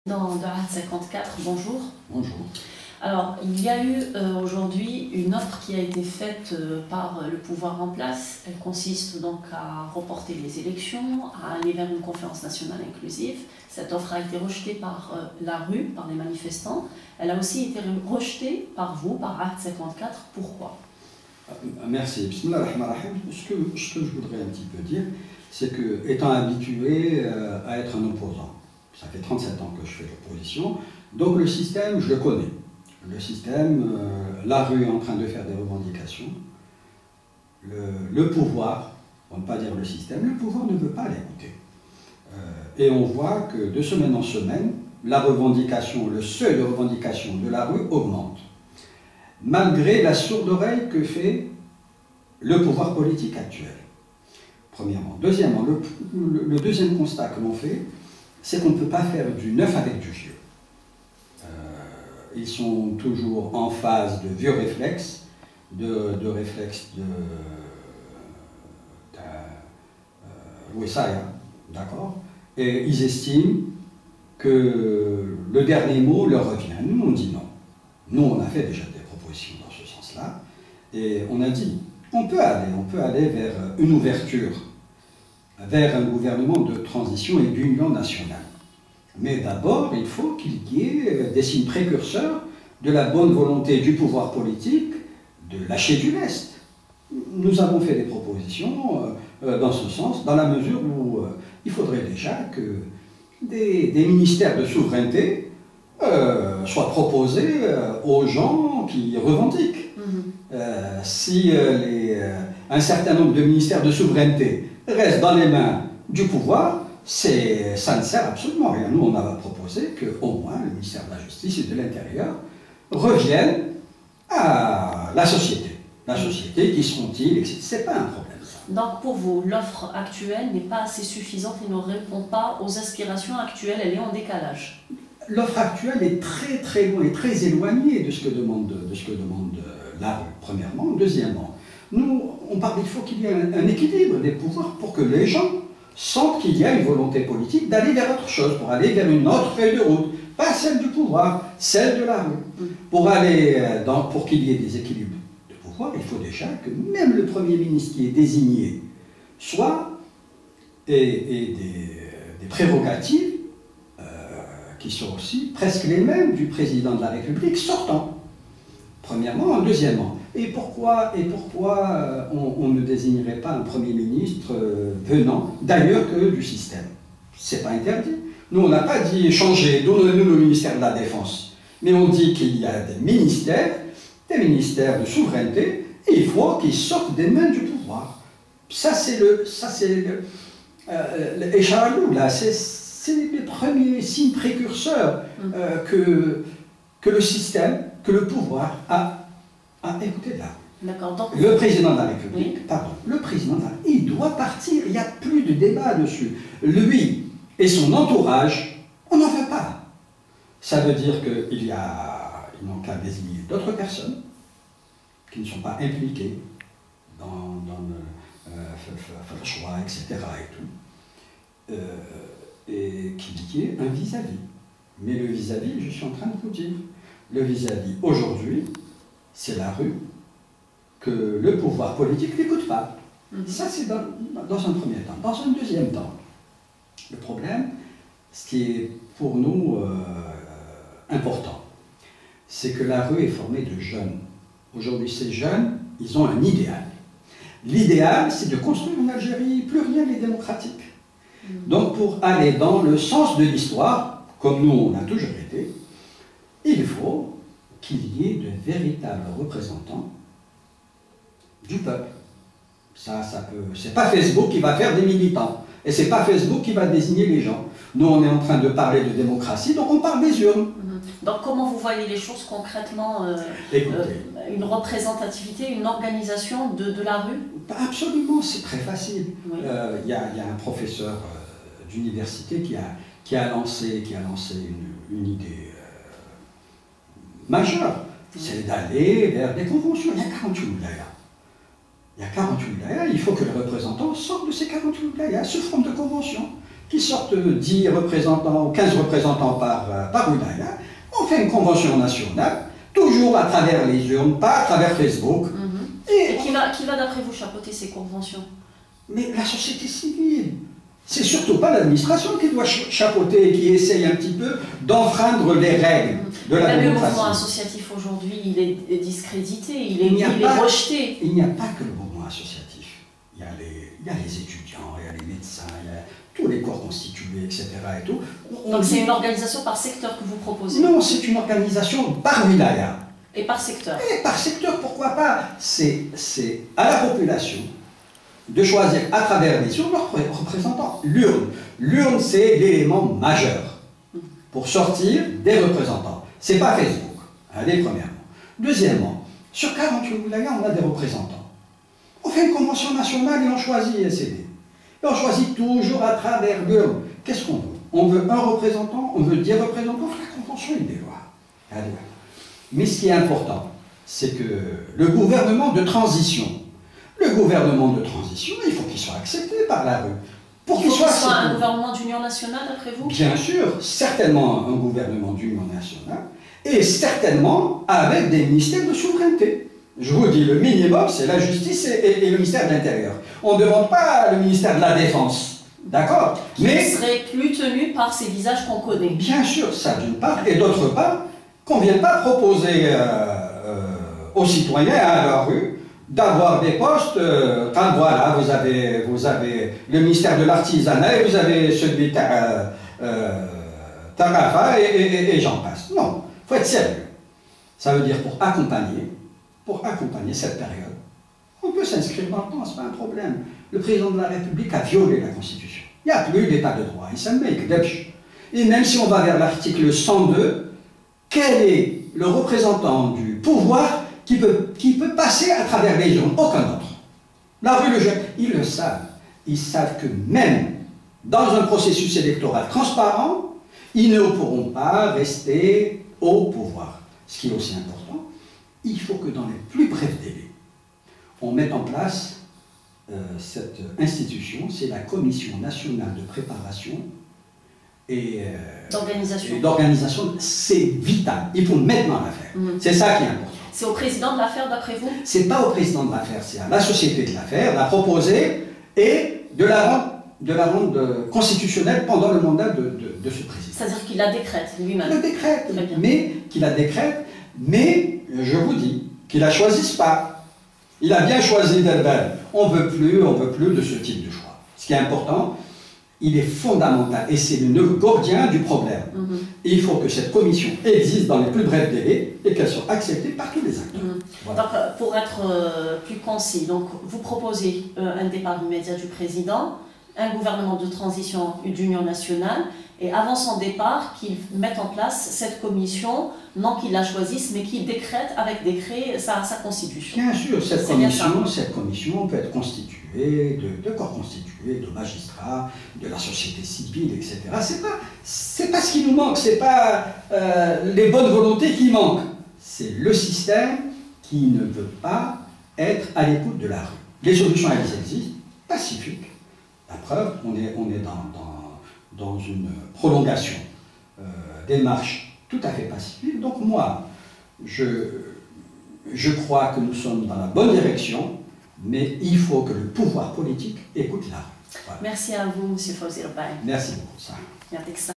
De Ahad 54, bonjour. Bonjour. Alors, il y a eu aujourd'hui une offre qui a été faite par le pouvoir en place. Elle consiste donc à reporter les élections, à aller vers une conférence nationale inclusive. Cette offre a été rejetée par la rue, par les manifestants. Elle a aussi été rejetée par vous, par Ahad 54. Pourquoi? Merci. Bismillah ar-Rahman ar-Rahim. Ce que je voudrais un petit peu dire, c'est que, étant habitué à être un opposant, ça fait 37 ans que je fais l'opposition, donc le système, je le connais. Le système, la rue est en train de faire des revendications, le pouvoir, on ne va pas dire le système, le pouvoir ne veut pas l'écouter. Et on voit que de semaine en semaine, la revendication, le seuil de revendication de la rue augmente, malgré la sourde oreille que fait le pouvoir politique actuel. Premièrement. Deuxièmement, le deuxième constat que l'on fait, c'est qu'on ne peut pas faire du neuf avec du vieux. Ils sont toujours en phase de vieux réflexes, d'accord. Et ils estiment que le dernier mot leur revient. Nous, on dit non. Nous, on a fait déjà des propositions dans ce sens-là. Et on a dit, on peut aller vers une ouverture, vers un gouvernement de transition et d'union nationale. Mais d'abord, il faut qu'il y ait des signes précurseurs de la bonne volonté du pouvoir politique de lâcher du lest. Nous avons fait des propositions dans ce sens, dans la mesure où il faudrait déjà que des ministères de souveraineté soient proposés aux gens qui revendiquent. Si un certain nombre de ministères de souveraineté restent dans les mains du pouvoir, ça ne sert absolument à rien. Nous, on a proposé qu'au moins le ministère de la Justice et de l'Intérieur reviennent à la société. La société, qui seront-ils, etc. Ce n'est pas un problème, ça. Donc pour vous, l'offre actuelle n'est pas assez suffisante et ne répond pas aux aspirations actuelles, elle est en décalage. L'offre actuelle est très très loin et très éloignée de ce que demande la rue, premièrement. Deuxièmement, nous, on parle, il faut qu'il y ait un équilibre des pouvoirs pour que les gens sentent qu'il y a une volonté politique d'aller vers autre chose, pour aller vers une autre feuille de route, pas celle du pouvoir, celle de la rue. Pour qu'il y ait des équilibres de pouvoir, il faut déjà que même le Premier ministre qui est désigné ait des prérogatives qui sont aussi presque les mêmes du président de la République sortant. Premièrement. Deuxièmement, et pourquoi on ne désignerait pas un Premier ministre venant d'ailleurs que du système? C'est pas interdit. Nous, on n'a pas dit changer, donnez-nous le ministère de la Défense. Mais on dit qu'il y a des ministères de souveraineté, et il faut qu'ils sortent des mains du pouvoir. Ça, c'est écharlou, là, c'est les premiers signes précurseurs que le système, que le pouvoir a écouté là. Le président de la République, oui. Pardon, le président de la République, il doit partir, il n'y a plus de débat dessus. Lui et son entourage, on n'en veut pas. Ça veut dire qu'ils n'ont qu'à désigner d'autres personnes qui ne sont pas impliquées dans le choix, etc. et tout. Et qu'il y ait un vis-à-vis. Mais le vis-à-vis, je suis en train de vous dire, le vis-à-vis aujourd'hui, c'est la rue que le pouvoir politique n'écoute pas. Ça, c'est dans un premier temps. Dans un deuxième temps, le problème, ce qui est pour nous important, c'est que la rue est formée de jeunes. Aujourd'hui, ces jeunes, ils ont un idéal. L'idéal, c'est de construire une Algérie plurielle et démocratique. Donc, pour aller dans le sens de l'histoire, comme nous, on a toujours été, il faut qu'il y ait de véritables représentants du peuple. C'est pas Facebook qui va faire des militants, et c'est pas Facebook qui va désigner les gens. Nous, on est en train de parler de démocratie, donc on parle des urnes. Donc, comment vous voyez les choses concrètement une représentativité, une organisation de la rue? Absolument, c'est très facile. Il y a un professeur d'université qui a lancé une idée majeure, c'est d'aller vers des conventions. Il y a 48 wilayas. Il y a 48 wilayas, il faut que les représentants sortent de ces 48 wilayas sous forme de conventions. qui sortent 10 représentants ou 15 représentants par wilaya. On fait une convention nationale, toujours à travers les urnes, pas à travers Facebook. Et qui va d'après vous chapeauter ces conventions? Mais la société civile. C'est surtout pas l'administration qui doit chapeauter, qui essaye un petit peu d'enfreindre les règles de la démocratie. Le mouvement associatif aujourd'hui, il est discrédité, il est rejeté. Il n'y a pas que le mouvement associatif. Il y a les étudiants, il y a les médecins, il y a tous les corps constitués, etc. Et tout. Donc c'est une organisation par secteur que vous proposez? Non, c'est une organisation par wilaya. Et par secteur? Et par secteur, pourquoi pas? C'est à la population de choisir à travers les urnes leurs représentants. L'urne, c'est l'élément majeur pour sortir des représentants. C'est pas Facebook, allez, premièrement. Deuxièmement, sur 48 wilayas, on a des représentants. On fait une convention nationale et on choisit SED. Et on choisit toujours à travers l'urne. Qu'est-ce qu'on veut? On veut un représentant, on veut 10 représentants, la convention est des lois. Allez. Mais ce qui est important, c'est que le gouvernement de transition, il faut qu'il soit accepté par la rue. Pour qu'il soit un gouvernement d'union nationale, d'après vous? Bien sûr, certainement un gouvernement d'union nationale, et certainement avec des ministères de souveraineté. Je vous dis, le minimum, c'est la justice et le ministère de l'Intérieur. On ne demande pas le ministère de la Défense, d'accord? Mais qui serait plus tenu par ces visages qu'on connaît. Bien sûr, ça d'une part, et d'autre part, qu'on ne vienne pas proposer aux citoyens à la rue d'avoir des postes, quand voilà, vous avez le ministère de l'Artisanat et vous avez celui de Tarafa et j'en passe. Non, il faut être sérieux. Ça veut dire pour accompagner cette période, on peut s'inscrire dans le temps, ce n'est pas un problème. Le président de la République a violé la Constitution. Il n'y a plus d'état de droit. Et même si on va vers l'article 102, quel est le représentant du pouvoir qui peut passer à travers les urnes? Aucun autre. La rue le jette. Ils le savent. Ils savent que même dans un processus électoral transparent, ils ne pourront pas rester au pouvoir. Ce qui est aussi important, il faut que dans les plus brefs délais, on mette en place cette institution, c'est la Commission nationale de préparation et d'organisation. C'est vital. Il faut maintenant la faire. C'est ça qui est important. C'est au président de la faire, d'après vous? C'est pas au président de la faire, c'est à la société de la faire, de la proposer et de la rendre constitutionnelle pendant le mandat de ce président. C'est-à-dire qu'il la décrète lui-même? Il la décrète, mais je vous dis qu'il ne la choisisse pas. Il a bien choisi d'elle-même. On ne veut plus de ce type de choix. Ce qui est important, il est fondamental, et c'est le nœud gordien du problème. Il faut que cette commission existe dans les plus brefs délais et qu'elle soit acceptée par tous les acteurs. Voilà. Donc, pour être plus concis, donc, vous proposez un départ immédiat du président, un gouvernement de transition d'union nationale, et avant son départ, qu'il mette en place cette commission, non qu'il la choisisse, mais qu'il décrète avec décret sa constitution. Bien sûr, cette commission peut être constituée de corps constitués, de magistrats, de la société civile, etc. C'est pas ce qui nous manque, c'est pas les bonnes volontés qui manquent. C'est le système qui ne veut pas être à l'écoute de la rue. Les solutions, elles existent, pacifiques. La preuve, on est dans une prolongation des marches tout à fait pacifique. Donc moi, je crois que nous sommes dans la bonne direction, mais il faut que le pouvoir politique écoute la rue. Voilà. Merci à vous, M. Fawzi Rabbahi. Merci beaucoup. Ça.